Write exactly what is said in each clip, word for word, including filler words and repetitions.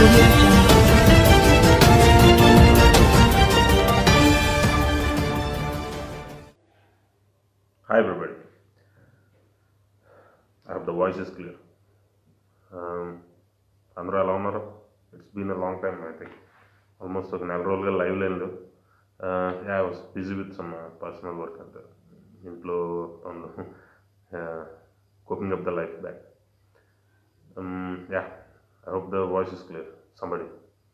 Audio Jungle. Hi everybody. I hope the voice is clear. Um, అందరూ ఎలా ఉన్నారు? It's been a long time. I think almost ఒక నెల రోజులుగా live లేదు. I was busy with some personal work అంతే, ఇంట్లో పనులు, coping up the life back. Yeah, I hope the voice is clear. Somebody.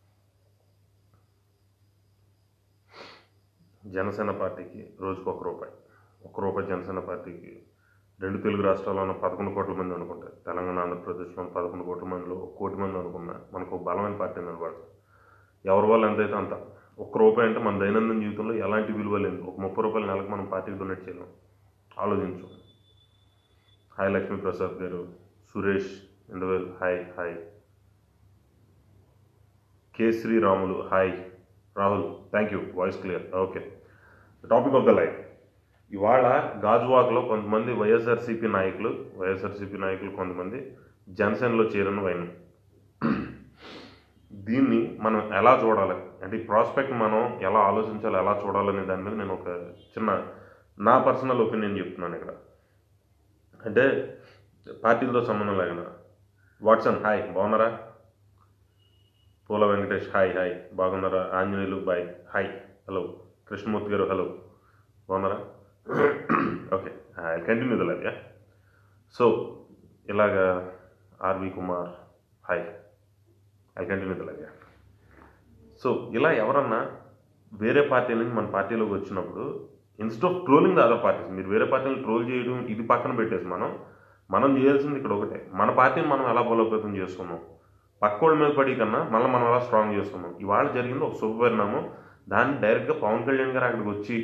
Janasena పార్టీకి రోజుకు ఒక రూపాయి ఒక రూపాయి జనసేన పార్టీకి రెండు తెలుగు రాష్ట్రాల్లో ఉన్న పదకొండు కోట్ల మంది అనుకుంటారు. తెలంగాణ, ఆంధ్రప్రదేశ్లో పదకొండు కోట్ల మందిలో ఒక కోటి మంది అనుకున్నా మనకు ఒక బలమైన పార్టీ నిలబడుతుంది. ఎవరి వాళ్ళు ఎంతైతే అంత. ఒక్క రూపాయి అంటే మన దైనందిన జీవితంలో ఎలాంటి విలువ లేదు. ఒక ముప్పై రూపాయల నెలకు మనం పార్టీకి డొనేట్ చేయలేం. ఆలోచించు. హాయ్ లక్ష్మీ ప్రసాద్ గారు, Suresh Indavel hi hi, K Sriramulu hi, Rahul thank you, voice clear. Okay, topic of the life. ఇవాళ గాజువాకలో కొంతమంది వైఎస్ఆర్సీపీ నాయకులు వైఎస్ఆర్సీపీ నాయకులు కొంతమంది జనసేనలో చేరిన వైన్. దీన్ని మనం ఎలా చూడాలి అంటే ఈ ప్రాస్పెక్ట్ మనం ఎలా ఆలోచించాలి, ఎలా చూడాలనే దాని మీద నేను ఒక చిన్న నా పర్సనల్ ఒపీనియన్ చెప్తున్నాను ఇక్కడ. అంటే పార్టీలతో సంబంధం లేకుండా. వాట్సన్ హాయ్, బాగున్నారా? పూల వెంకటేష్ హాయ్ హాయ్, బాగున్నారా? Anjaneyulu bye hi, hello. Krishnamurthy గారు హలో, బాగున్నారా? Okay, I continue the life. Yeah, so ఇలాగా R V Kumar hi, I continue the life. Yeah, so ఇలా ఎవరన్నా వేరే పార్టీ నుంచి మన పార్టీలోకి వచ్చినప్పుడు instead of trolling the other parties, మీరు వేరే పార్టీని ట్రోల్ చేయడం ఇది పక్కన పెట్టేసి మనం మనం చేయాల్సింది ఇక్కడ ఒకటే, మన పార్టీని మనం ఎలా బలోపేతం చేసుకున్నాం, పక్కోళ్ళ మీద పడి కన్నా మళ్ళీ మనం ఎలా స్ట్రాంగ్ చేసుకున్నాం. ఇవాళ జరిగింది ఒక శుభ పరిణామం. దాన్ని డైరెక్ట్గా పవన్ కళ్యాణ్ గారు అక్కడికి వచ్చి,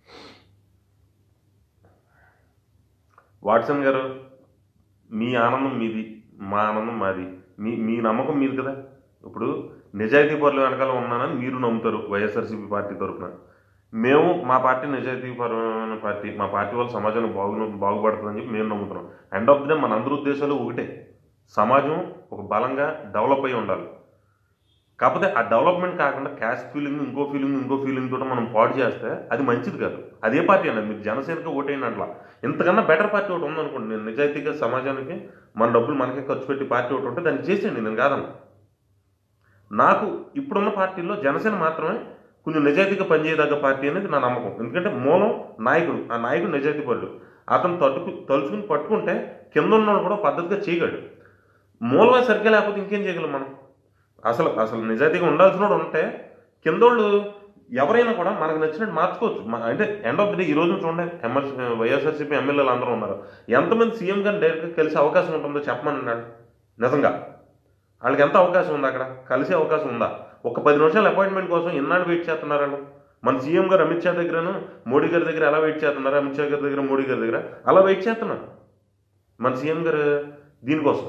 వాట్సన్ గారు మీ ఆనందం మీది, మా ఆనందం మాది, మీ మీ నమ్మకం మీది కదా. ఇప్పుడు నిజాయితీ పరుల వెనకాల ఉన్నానని మీరు నమ్ముతారు వైఎస్ఆర్సీపీ పార్టీ తరఫున. మేము మా పార్టీ నిజాయితీ పరమైన పార్టీ, మా పార్టీ వాళ్ళు సమాజానికి బాగు బాగుపడుతుందని చెప్పి మేము నమ్ముతున్నాం. ఎండ్ ఆఫ్ ది డే మన అందరి ఉద్దేశాలు ఒకటే, సమాజం ఒక బలంగా డెవలప్ అయి ఉండాలి. కాకపోతే ఆ డెవలప్మెంట్ కాకుండా క్యాస్ట్ ఫీలింగ్, ఇంకో ఫీలింగ్ ఇంకో ఫీలింగ్ తోటి మనం పాడు చేస్తే అది మంచిది కాదు. అదే పార్టీ అన్నది మీరు జనసేనకి ఓటైన అట్లా ఇంతకన్నా బెటర్ పార్టీ ఒకటి ఉందనుకోండి, నేను నిజాయితీగా సమాజానికి మన డబ్బులు మనకే ఖర్చు పెట్టి పార్టీ ఒకటి ఉంటే దాన్ని చేసేయండి, నేను కాదన్న. నాకు ఇప్పుడున్న పార్టీల్లో జనసేన మాత్రమే కొంచెం నిజాయితీగా పనిచేయదగ్గ పార్టీ అనేది నా నమ్మకం. ఎందుకంటే మూలం నాయకుడు, ఆ నాయకుడు నిజాయితీ పరుడు. అతను తట్టుకు తలుచుకుని పట్టుకుంటే కింద ఉన్నవాడు కూడా పద్ధతిగా చేయగలడు. మూలమే సరిగ్గా లేకపోతే ఇంకేం చేయగలం మనం? అసలు అసలు నిజాయితీగా ఉండాల్సిన వాడు ఉంటే కిందోళ్ళు ఎవరైనా కూడా మనకు నచ్చినట్టు మార్చుకోవచ్చు. అంటే ఎండ్ ఆఫ్ ది డే ఈ రోజు చూడండి, ఎమ్మెల్సీ వైఎస్ఆర్సీపీ ఎమ్మెల్యేలు అందరూ ఉన్నారు. ఎంతమంది సీఎం గారిని డైరెక్ట్గా కలిసే అవకాశం ఉంటుందో చెప్పమని అన్నాడు. నిజంగా వాళ్ళకి ఎంత అవకాశం ఉంది? అక్కడ కలిసే అవకాశం ఉందా? ఒక పది నిమిషాల అపాయింట్మెంట్ కోసం ఎన్నాళ్ళు వెయిట్ చేస్తున్నారు వాళ్ళు? మన సీఎం గారు అమిత్ షా దగ్గరను మోడీ గారి దగ్గర ఎలా వెయిట్ చేస్తున్నారు? అమిత్ షా గారి దగ్గర మోడీ గారి దగ్గర అలా వెయిట్ చేస్తున్నారు మన సీఎం గారు దీనికోసం.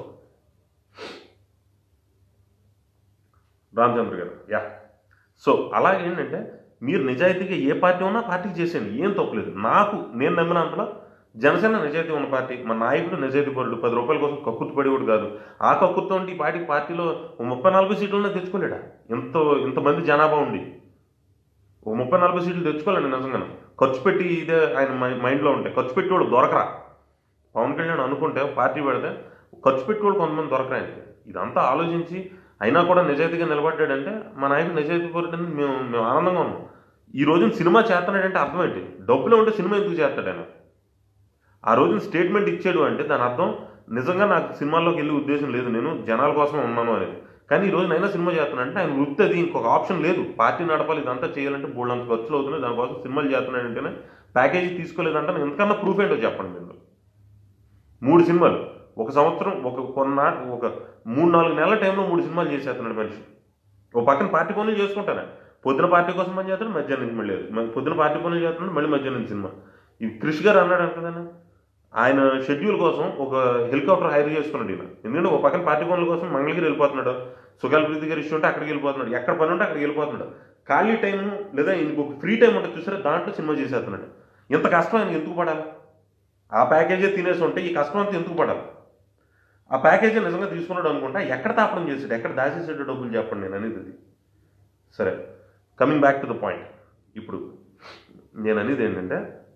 రామచంద్ర గారు యా, సో అలాగే ఏంటంటే మీరు నిజాయితీగా ఏ పార్టీ ఉన్నా పార్టీకి చేసేయండి, ఏం తప్పలేదు. నాకు నేను నమ్మినంతలో జనసేన నిజాయితీ ఉన్న పార్టీ, మా నాయకుడు నిజాయితీ పరుడు, పది రూపాయల కోసం కక్కుర్తి పడేవాడు కాదు. ఆ కక్కుర్తో ఉంటే ఈ పార్టీకి పార్టీలో ముప్పై నలభై సీట్లనే తెచ్చుకోలేడా? ఇంత ఇంతమంది జనాభా ఉండి ఓ ముప్పై నలభై సీట్లు తెచ్చుకోలేండి నిజంగా. ఖర్చు పెట్టి ఇదే ఆయన మైండ్లో ఉంటే ఖర్చు పెట్టేవాడు దొరకరా. పవన్ కళ్యాణ్ అనుకుంటే పార్టీ పెడితే ఖర్చు పెట్టేవాడు కొంతమంది దొరకరా. ఆయనకి ఇదంతా ఆలోచించి అయినా కూడా నిజాయితీగా నిలబడ్డాడంటే మా నాయకుడు నిజాయితీ పరుడని మేము మేము ఆనందంగా ఉన్నాం. ఈ రోజున సినిమా చేస్తున్నాడంటే అర్థం ఏంటి? డబ్బులో ఉంటే సినిమా ఎందుకు చేస్తాడు ఆయన? ఆ రోజున స్టేట్మెంట్ ఇచ్చాడు అంటే దాని అర్థం నిజంగా నాకు సినిమాల్లోకి వెళ్ళే ఉద్దేశం లేదు, నేను జనాల కోసం ఉన్నాను అనేది. కానీ ఈ రోజున అయినా సినిమా చేస్తున్నాడంటే ఆయన వృత్తి అది, ఇంకొక ఆప్షన్ లేదు. పార్టీ నడపాలి, ఇదంతా చేయాలంటే బోల్డ్ అంత ఖర్చులు అవుతున్నాయి. దానికోసం సినిమాలు చేస్తున్నాడంటేనే ప్యాకేజీ తీసుకోలేదంటే ఎంతకన్నా ప్రూఫ్ ఏంటో చెప్పండి మీరు. మూడు సినిమాలు ఒక సంవత్సరం, ఒక కొన్న ఒక మూడు నాలుగు నెలల టైంలో మూడు సినిమాలు చేసేస్తున్నాడు మనిషి. ఒక పక్కన పార్టీ పనులు చేసుకుంటాను, పొద్దున పార్టీ కోసం పని చేస్తాడు, మధ్యాహ్నం నుంచి మళ్ళీ పొద్దున పార్టీ పనులు చేస్తున్నాడు, మళ్ళీ మధ్యాహ్నం సినిమా. ఈ క్రిష్ గారు అన్నాడు అంటదన్న ఆయన షెడ్యూల్ కోసం ఒక హెలికాప్టర్ హైర్ చేసుకున్నాడు ఈయన. ఎందుకంటే ఒక పక్కన పార్టీ పనుల కోసం మంగళగిరి వెళ్ళిపోతున్నాడు, సుగాల్ ప్రీతి గారి ఇష్యూ ఉంటే అక్కడికి వెళ్ళిపోతున్నాడు, ఎక్కడ పని ఉంటే అక్కడికి వెళ్ళిపోతున్నాడు. ఖాళీ టైం లేదా ఇంకొక ఫ్రీ టైం ఉంటుంది చూసారా, దాంట్లో సినిమా చేసేస్తున్నాడు. ఇంత కష్టం ఆయనకి ఎందుకు పడాలి? ఆ ప్యాకేజే తినేసి ఉంటే ఈ కష్టం అంతా ఎందుకు పడాలి? ఆ ప్యాకేజీ నిజంగా తీసుకున్నాడు అనుకుంటా, ఎక్కడ తాపడం చేసాడు, ఎక్కడ దాచేసాడు డబ్బులు చెప్పండి నేను అనేది ఇది. సరే, coming back to the point. ఇప్పుడు నేను అనేది ఏంటంటే,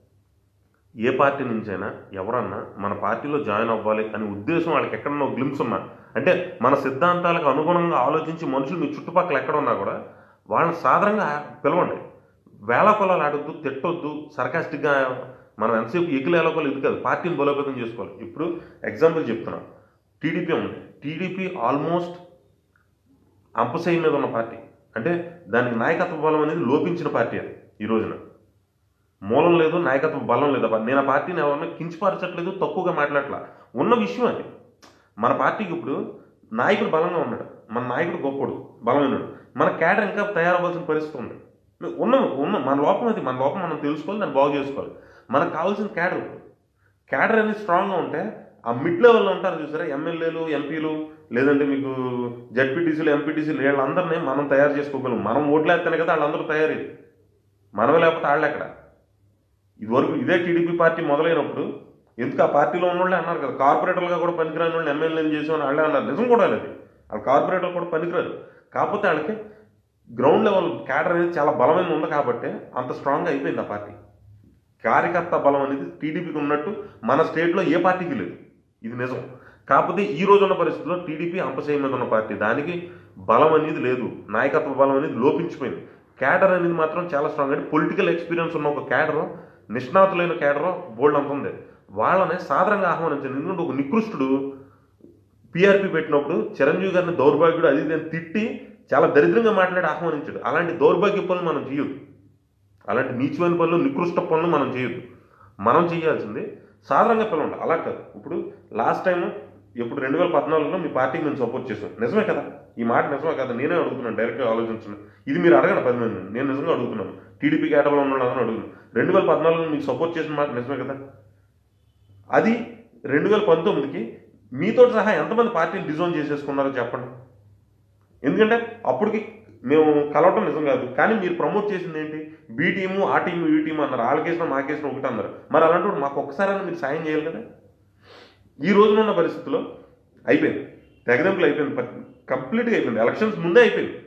ఏ పార్టీ నుంచైనా ఎవరన్నా మన పార్టీలో జాయిన్ అవ్వాలి అనే ఉద్దేశం వాళ్ళకి ఎక్కడన్నా గ్లిమ్స్ ఉన్నా, అంటే మన సిద్ధాంతాలకు అనుగుణంగా ఆలోచించి మనుషులు మీ చుట్టుపక్కల ఎక్కడ ఉన్నా కూడా వాళ్ళని సాధారణంగా పిలవండి. వేళ కొలాలు ఆడొద్దు, తిట్టొద్దు, సర్కాస్టిక్గా మనం ఎంతసేపు ఎగులు ఎలకొలు ఇది కాదు, పార్టీని బలోపేతం చేసుకోవాలి. ఇప్పుడు ఎగ్జాంపుల్ చెప్తున్నాం, టీడీపీ ఉంది. టీడీపీ ఆల్మోస్ట్ అంపశయ్య మీద ఉన్న పార్టీ, అంటే దానికి నాయకత్వ బలం అనేది లోపించిన పార్టీ అది. ఈ రోజున మూలం లేదు, నాయకత్వ బలం లేదు. నేను ఆ పార్టీని ఎవరన్నా కించపరచట్లేదు, తక్కువగా మాట్లాడట్లా, ఉన్న విషయం అది. మన పార్టీకి ఇప్పుడు నాయకుడు బలంగా ఉన్నాడు, మన నాయకుడు గొప్పడు, బలమైనడు, మన క్యాడర్ ఇంకా తయారవ్వాల్సిన పరిస్థితి ఉంది. ఉన్న ఉన్న మన లోపం అది, మన లోపం మనం తెలుసుకోవాలి, దాన్ని బాగు చేసుకోవాలి. మనకు కావాల్సిన క్యాడర్, క్యాడర్ అనేది స్ట్రాంగ్గా ఉంటే ఆ మిడ్ లెవెల్లో ఉంటారు చూసారా, ఎమ్మెల్యేలు, ఎంపీలు, లేదంటే మీకు జడ్పీటీసీలు, ఎంపీటీసీలు, వీళ్ళందరినీ మనం తయారు చేసుకోగలం. మనం ఓట్లు వేస్తేనే కదా వాళ్ళందరూ తయారయ్యేది, మనమే లేకపోతే వాళ్ళు ఎక్కడ. ఇదివరకు ఇదే టీడీపీ పార్టీ మొదలైనప్పుడు ఎందుకు ఆ పార్టీలో ఉన్న వాళ్ళే అన్నారు కదా, కార్పొరేటర్లుగా కూడా పనికిరాని వాళ్ళు ఎమ్మెల్యేలు చేసేవాళ్ళు వాళ్ళే అన్నారు. నిజం కూడా లేదు, వాళ్ళు కార్పొరేటర్లు కూడా పనికిరారు. కాకపోతే వాళ్ళకి గ్రౌండ్ లెవెల్ క్యాడర్ అనేది చాలా బలమైన ఉంది కాబట్టి అంత స్ట్రాంగ్గా అయిపోయింది ఆ పార్టీ. కార్యకర్త బలం అనేది టీడీపీకి ఉన్నట్టు మన స్టేట్లో ఏ పార్టీకి లేదు, ఇది నిజం. కాకపోతే ఈ రోజు ఉన్న పరిస్థితుల్లో టీడీపీ అంపశయ్య మీద ఉన్న పార్టీ, దానికి బలం అనేది లేదు, నాయకత్వ బలం అనేది లోపించిపోయింది. క్యాడర్ అనేది మాత్రం చాలా స్ట్రాంగ్. అంటే పొలిటికల్ ఎక్స్పీరియన్స్ ఉన్న ఒక క్యాడర్, నిష్ణాతులైన క్యాడర్ బోల్డ్ అంత ఉంది, వాళ్ళని సాధారణంగా ఆహ్వానించింది. ఎందుకంటే ఒక నికృష్టుడు పీఆర్పీ పెట్టినప్పుడు చిరంజీవి గారిని దౌర్భాగ్యుడు అది ఇది తిట్టి చాలా దరిద్రంగా మాట్లాడి ఆహ్వానించాడు. అలాంటి దౌర్భాగ్య పనులు మనం చేయొద్దు, అలాంటి నీచమైన పనులు, నికృష్ట పనులు మనం చేయొద్దు. మనం చేయాల్సింది సాధారణంగా పిలవండి. అలా కాదు, ఇప్పుడు లాస్ట్ టైం ఇప్పుడు రెండు వేల పద్నాలుగులో మీ పార్టీకి మేము సపోర్ట్ చేసాం, నిజమే కదా, ఈ మాట నిజమే కదా, నేనే అడుగుతున్నాను, డైరెక్ట్గా ఆలోచించండి. ఇది మీరు అడగండి పది మంది, నేను నిజంగా అడుగుతున్నాను, టీడీపీ కేటర్లో ఉన్నాడు అని అడుగుతున్నాను. రెండు వేల పద్నాలుగులో మీకు సపోర్ట్ చేసిన మాట నిజమే కదా. అది రెండు వేల పంతొమ్మిదికి మీతో సహా ఎంతమంది పార్టీని డిజోన్ చేసేసుకున్నారో చెప్పండి. ఎందుకంటే అప్పటికి మేము కలవటం నిజం కాదు, కానీ మీరు ప్రమోట్ చేసింది ఏంటి, బీ టీము, ఆ టీము, ఈ టీము అన్నారు, వాళ్ళకేసిన మాకేసిన ఒకటి అన్నారు. మరి అలాంటి మాకు ఒక్కసారైనా మీరు సాయం చేయాలి కదా. ఈ రోజున ఉన్న పరిస్థితుల్లో అయిపోయింది, తెగదెంపులు అయిపోయింది, కంప్లీట్గా అయిపోయింది. ఎలక్షన్స్ ముందే అయిపోయింది.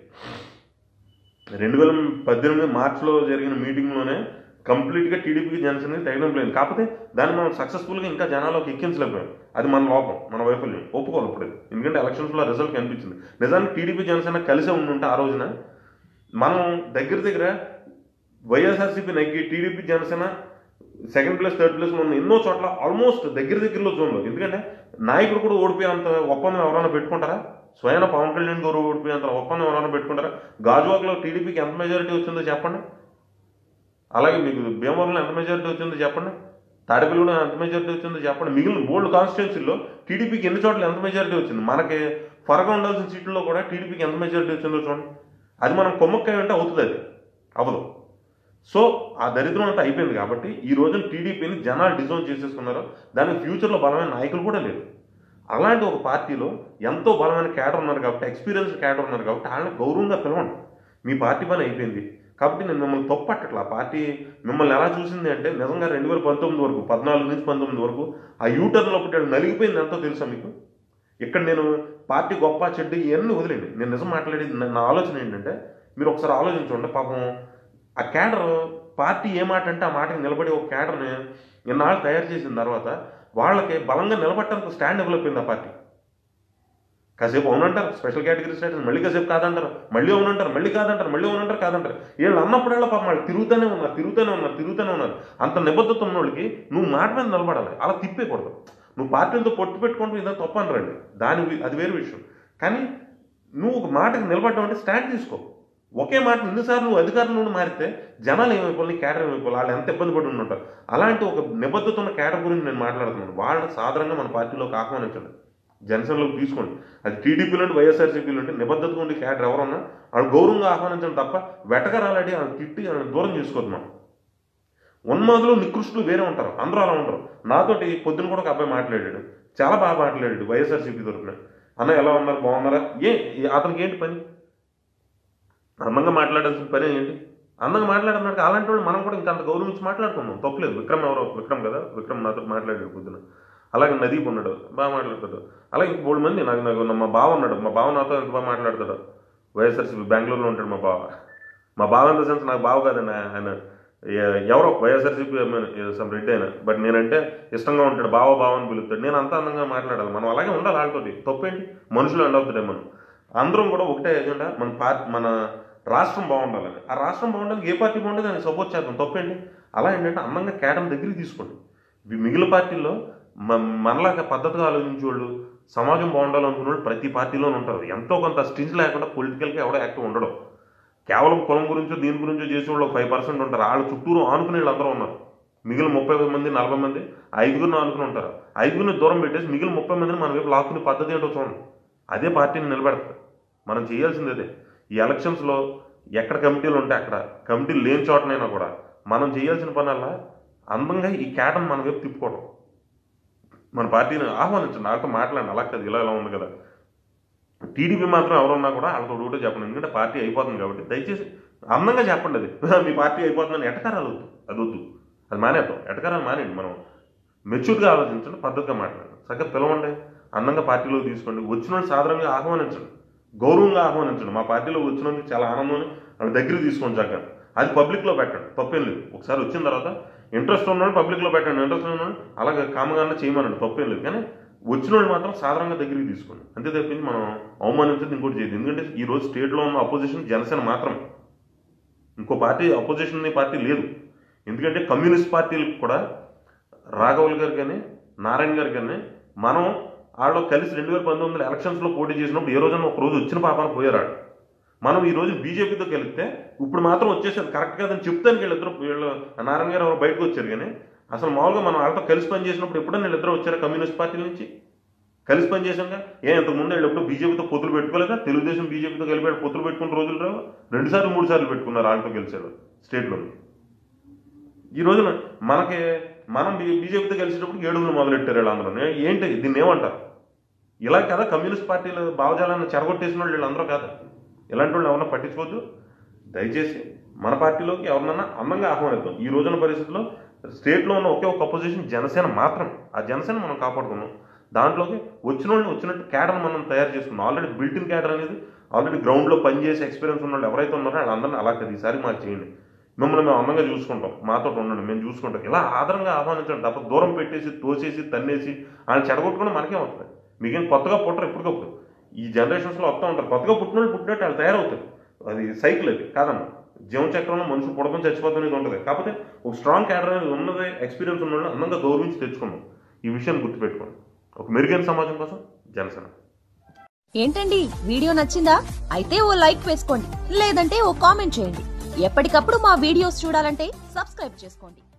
రెండు వేల పద్దెనిమిది మార్చిలో జరిగిన మీటింగ్లోనే కంప్లీట్గా టీడీపీకి జనసేనకి తెగదెంపులు అయింది. కాకపోతే దాన్ని మనం సక్సెస్ఫుల్గా ఇంకా జనాల్లోకి ఎక్కించలేకపోయాం. అది మన లోపం, మన వైఫల్యం, ఒప్పుకోవాలి ఇప్పుడు. ఎందుకంటే ఎలక్షన్స్లో రిజల్ట్ కనిపించింది. నిజానికి టీడీపీ జనసేన కలిసే ఉండుంటే ఆ రోజున మనం దగ్గర దగ్గర వైఎస్ఆర్సీపీ నగ్గి TDP Janasena second place, third ప్లేస్లో ఉన్న ఎన్నో చోట్ల ఆల్మోస్ట్ దగ్గర దగ్గరలో జోన్లో. ఎందుకంటే నాయకుడు కూడా ఓడిపోయేంత ఒప్పందం ఎవరైనా పెట్టుకుంటారా? స్వయాన పవన్ కళ్యాణ్ గారు ఓడిపోయేంత ఒప్పందం ఎవరైనా పెట్టుకుంటారా? గాజువాకలో టీడీపీకి ఎంత మెజారిటీ వచ్చిందో చెప్పండి. అలాగే మీకు భీమవరంలో ఎంత మెజారిటీ వచ్చిందో చెప్పండి. తాడేపల్లిలో ఎంత మెజారిటీ వచ్చిందో చెప్పండి. మిగిలిన బోల్డ్ కాన్స్టిట్యున్సీల్లో టీడీపీకి ఎన్ని చోట్ల ఎంత మెజారిటీ వచ్చింది. మనకి ఫరగా ఉండాల్సిన సీట్లలో కూడా టీడీపీకి ఎంత మెజారిటీ వచ్చిందో చూడండి. అది మనం కొమ్మక్కాయ అంటే అవుతుంది, అది అవ్వదు. సో ఆ దరిద్రం అంతా అయిపోయింది. కాబట్టి ఈ రోజున టీడీపీని జనాలు డిజోన్ చేసేసుకున్నారు. దానికి ఫ్యూచర్లో బలమైన నాయకులు కూడా లేరు. అలాంటి ఒక పార్టీలో ఎంతో బలమైన క్యాడర్ ఉన్నారు కాబట్టి, ఎక్స్పీరియన్స్ క్యాడర్ ఉన్నారు కాబట్టి వాళ్ళని గౌరవంగా పిలవండి. మీ పార్టీ పని అయిపోయింది కాబట్టి నేను మిమ్మల్ని తప్పట్టట్లా. పార్టీ మిమ్మల్ని ఎలా చూసింది అంటే నిజంగా రెండు వేల పంతొమ్మిది వరకు, పద్నాలుగు నుంచి పంతొమ్మిది వరకు ఆ యూటర్న్లో పుట్టాడు నలిగిపోయింది ఎంతో తెలుసా మీకు. ఇక్కడ నేను పార్టీ గొప్ప చెడ్డ ఇవన్నీ వదిలేండి, నేను నిజం మాట్లాడేది. నా ఆలోచన ఏంటంటే మీరు ఒకసారి ఆలోచించండి. పాపం ఆ క్యాడర్ పార్టీ ఏ మాట అంటే ఆ మాటకి నిలబడి ఒక క్యాడర్ని ఇన్నాళ్ళు తయారు చేసిన తర్వాత వాళ్ళకి బలంగా నిలబడటానికి స్టాండ్ డెవలప్ అయింది ఆ పార్టీ. కాసేపు అవునంటారు, స్పెషల్ కేటగిరీ స్టేటస్, మళ్ళీ కాసేపు కాదంటారు, మళ్ళీ అవునంటారు, మళ్ళీ కాదంటారు, మళ్ళీ అవునంటారు, కాదంటారు. వీళ్ళు అన్నప్పుడల్లా పాపం వాళ్ళు తిరుగుతూనే ఉన్నారు, తిరుగుతూనే ఉన్నారు, తిరుగుతూనే ఉన్నారు. అంత నిబద్ధత ఉన్న వాళ్ళకి నువ్వు మాట మీద నిలబడాలి, అలా తిప్పేయకూడదు. నువ్వు పార్టీలతో పొట్టు పెట్టుకుంటూ ఇదో తప్ప అనరండి, దాని అది వేరే విషయం. కానీ నువ్వు ఒక మాటకి నిలబడడం అంటే స్టాండ్ తీసుకో. ఒకే మాట ఎన్నిసార్లు నువ్వు అధికారం నుండి మారితే జనాలు ఏమైపోవాలి, క్యాడర్ ఏమైపోవాలి, వాళ్ళు ఎంత ఇబ్బంది పడి ఉంటారు. అలాంటి ఒక నిబద్ధత ఉన్న క్యాడర్ గురించి నేను మాట్లాడుతున్నాను. వాళ్ళని సాధారణంగా మన పార్టీలోకి ఆహ్వానించండి, జనసేనలోకి తీసుకోండి. అది టీడీపీలో ఉంటే, వైఎస్ఆర్సీపీలో ఉంటే నిబద్ధతగా ఉండి క్యాడర్ ఎవరన్నా వాళ్ళు గౌరవంగా ఆహ్వానించడం తప్ప వెటకరాలాడి వాళ్ళని తిట్టి వాళ్ళని దూరం చేసుకోవద్దు. మనం ఉన్మాదులు, నికృష్టులు వేరే ఉంటారు, అందరూ అలా ఉంటారు. నాతోటి పొద్దున కూడా ఒక అబ్బాయి మాట్లాడాడు, చాలా బాగా మాట్లాడాడు వైఎస్ఆర్సీపీ తరఫున. అన్న ఎలా ఉన్నారు, బాగున్నారా, ఏ అతనికి ఏంటి పని, అందంగా మాట్లాడాల్సిన పని ఏంటి, అందంగా మాట్లాడుతున్నాడు. అలాంటి వాళ్ళు మనం కూడా ఇంకా అంత గౌరవించి మాట్లాడుకున్నాం, తప్పలేదు. విక్రమ్ ఎవరో విక్రమ్ కదా, విక్రమ్ నాతో మాట్లాడాడు పొద్దున. అలాగే నదీప్ ఉన్నాడు, బాగా మాట్లాడతాడు. అలాగే మూడు మంది నాకు నాకు మా బావ ఉన్నాడు, మా బావ నాతో ఎంత బాగా మాట్లాడతాడు. వైఎస్ఆర్సీపీ బెంగళూరులో ఉంటాడు మా బావ. మా బావ ఇన్ ద సెన్స్ నాకు బావ కాదండి, ఆయన ఎవరో వైఎస్ఆర్సీపీ సమ్ రెడ్డి అయినా, బట్ నేనంటే ఇష్టంగా ఉంటాడు, బావ బావ అని పిలుస్తాడు. నేను అంత అందంగా మాట్లాడాలి, మనం అలాగే ఉండాలి వాళ్ళతోటి. తప్పేంటి, మనుషులు ఎండ్ అవుతాడే మనం. అందరం కూడా ఒకటే ఎజెండా, మన పార్టీ మన రాష్ట్రం బాగుండాలని. ఆ రాష్ట్రం బాగుండాలని ఏ పార్టీ బాగుంటే దాన్ని సపోర్ట్ చేద్దాం, తప్పేంటి. అలా ఏంటంటే అందంగా కేటం దగ్గరికి తీసుకోండి. మిగిలిన పార్టీల్లో మనలాగా పద్ధతిగా ఆలోచించే వాళ్ళు, సమాజం బాగుండాలనుకున్న వాళ్ళు ప్రతి పార్టీలోనే ఉంటారు. ఎంతో కొంత స్టింజ్ లేకుండా పొలిటికల్గా ఎవడో యాక్టివ్ ఉండడం. కేవలం కులం గురించో దీని గురించో చేసేవాళ్ళు ఒక ఫైవ్ పర్సెంట్ ఉంటారు. వాళ్ళ చుట్టూరు ఆనుకునే వాళ్ళు అందరూ ఉన్నారు. మిగిలిన ముప్పై మంది నలభై మంది ఐదుగురిని ఆనుకుని ఉంటారు. ఐదుగురిని దూరం పెట్టేసి మిగిలిన ముప్పై మందిని మన వైపు లాక్కునే పద్ధతి ఏంటో చూడండి. అదే పార్టీని నిలబెడతారు. మనం చేయాల్సింది అదే. ఈ ఎలక్షన్స్లో ఎక్కడ కమిటీలు ఉంటే అక్కడ, కమిటీలు లేని చోటనైనా కూడా మనం చేయాల్సిన పనల్లా అందంగా ఈ కేటను మన వైపు తిప్పుకోవడం. మన పార్టీని ఆహ్వానించండి, వాళ్ళతో మాట్లాడండి. అలా కదా, ఇలా ఇలా ఉంది కదా. టీడీపీ మాత్రం ఎవరున్నా కూడా వాళ్ళతో ఒకటో చెప్పండి, ఎందుకంటే పార్టీ అయిపోతుంది కాబట్టి దయచేసి అందంగా చెప్పండి. అది మీ పార్టీ అయిపోతుందని ఎటకారాలు వద్దు, అది వద్దు, అది మానేద్దాం. ఎటకారాలు మానేయండి. మనం మెచ్యూర్గా ఆలోచించండి, పద్ధతిగా మాట్లాడండి, చక్కగా పిలవండి, అందంగా పార్టీలో తీసుకోండి. వచ్చిన వాళ్ళు సాధారణంగా ఆహ్వానించండి, గౌరవంగా ఆహ్వానించండి. మా పార్టీలో వచ్చినందుకు చాలా ఆనందం, వాళ్ళ దగ్గర తీసుకోండి చక్కగా. అది పబ్లిక్లో పెట్టండి, తప్పేం లేదు. ఒకసారి వచ్చిన తర్వాత ఇంట్రెస్ట్ ఉన్నాడు పబ్లిక్లో పెట్టండి, ఇంట్రెస్ట్ ఉన్నాడు అలాగే కామగానే చేయమనండి, తప్పేం లేదు. కానీ వచ్చిన వాళ్ళు మాత్రం సాధారణంగా దగ్గరికి తీసుకోండి. అంతే తప్పించి మనం అవమానించేది ఇంకోటి చేయదు. ఎందుకంటే ఈ రోజు స్టేట్లో ఉన్న అపోజిషన్ జనసేన మాత్రం, ఇంకో పార్టీ అపోజిషన్ పార్టీ లేదు. ఎందుకంటే కమ్యూనిస్ట్ పార్టీలకు కూడా రాఘవుల్ గారు కానీ నారాయణ గారు కానీ మనం వాళ్ళు కలిసి రెండు వేల పంతొమ్మిది ఎలక్షన్స్లో పోటీ చేసినప్పుడు ఏ రోజున ఒక రోజు వచ్చిన పాపాన పోయారాడు. మనం ఈ రోజు బీజేపీతో కలిపితే ఇప్పుడు మాత్రం వచ్చేసారు కరెక్ట్ కాదని చెప్తానికి వీళ్ళిద్దరు, వీళ్ళు నారాయణ గారు ఎవరు బయటకు వచ్చారు. కానీ అసలు మామూలుగా మనం వాళ్ళతో కలిసి పని చేసినప్పుడు ఎప్పుడైనా వీళ్ళిద్దరు వచ్చారా కమ్యూనిస్ట్ పార్టీ నుంచి? కలిసి పని చేశాక ఏ ఇంతకుముందు వీళ్ళు ఎప్పుడు బీజేపీతో పొత్తులు పెట్టుకోలేదా? తెలుగుదేశం బీజేపీతో కలిపి పొత్తులు పెట్టుకున్న రోజులు రావు. రెండు సార్లు మూడు సార్లు పెట్టుకున్నారు వాళ్ళతో గెలిచాడు స్టేట్లో. ఈ రోజున మనకి మనం బీజేపీతో కలిసేటప్పుడు ఏడుగులు మొదలెట్టారు వీళ్ళందరూ. ఏంటి దీన్ని ఏమంటారు? ఇలా కదా కమ్యూనిస్ట్ పార్టీలు భావజాలాన్ని చెరగొట్టేసిన వాళ్ళు వీళ్ళందరూ కాదా? ఇలాంటి వాళ్ళు ఎవరన్నా పట్టించుకోవద్దు. దయచేసి మన పార్టీలోకి ఎవరినన్నా అందంగా ఆహ్వానిద్దాం. ఈ రోజున పరిస్థితుల్లో స్టేట్లో ఉన్న ఒకే ఒక అపోజిషన్ జనసేన మాత్రం. ఆ జనసేన మనం కాపాడుకున్నాం. దాంట్లోకి వచ్చిన వాళ్ళని వచ్చినట్టు క్యాడర్ మనం తయారు చేసుకున్నాం. ఆల్రెడీ బిల్టిన్ క్యాడర్ అనేది ఆల్రెడీ గ్రౌండ్లో పనిచేసి ఎక్స్పీరియన్స్ ఉన్న వాళ్ళు ఎవరైతే ఉన్నారో వాళ్ళందరినీ అలా కదా ఈసారి మాకు చేయండి, మిమ్మల్ని మేము అందంగా చూసుకుంటాం, మాతో ఉండండి, మేము చూసుకుంటాం. ఇలా ఆదరంగా ఆహ్వానించండి తప్ప దూరం పెట్టేసి తోసేసి తన్నేసి ఆయన చెడగొట్టుకుని మనకే అవుతుంది. మీకేం కొత్తగా పుట్టరు ఎప్పటికప్పుడు. ఈ జనరేషన్స్లో వస్తూ ఉంటారు, కొత్తగా పుట్టిన వాళ్ళు పుట్టినట్టు వాళ్ళు తయారవుతారు. అది సైకిల్, అది కాదమ్మా. జీవచక్రంలో మనుషులు పుడతం చచ్చిపోతాం అనేది ఉంటుంది. కాకపోతే ఒక స్ట్రాంగ్ క్యాడర్ అనేది ఉన్నది, ఎక్స్పీరియన్స్ ఉన్న వాళ్ళు అందంగా గౌరవించి తెచ్చుకున్నాం. ఈ విషయాన్ని గుర్తుపెట్టుకోండి. ఒక మెరుగైన సమాజం కోసం జనసేన. ఏంటండి వీడియో నచ్చిందా? అయితే ఓ లైక్ వేసుకోండి, లేదంటే ఓ కామెంట్ చేయండి. ఎప్పటికప్పుడు మా వీడియోస్ చూడాలంటే సబ్స్క్రైబ్ చేసుకోండి.